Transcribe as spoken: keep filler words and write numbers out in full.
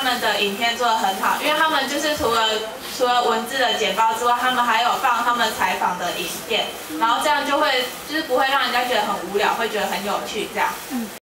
们的影片做得很好，因为他们就是除了除了文字的简报之外，他们还有放他们采访的影片，然后这样就会就是不会让人家觉得很无聊，会觉得很有趣这样。嗯。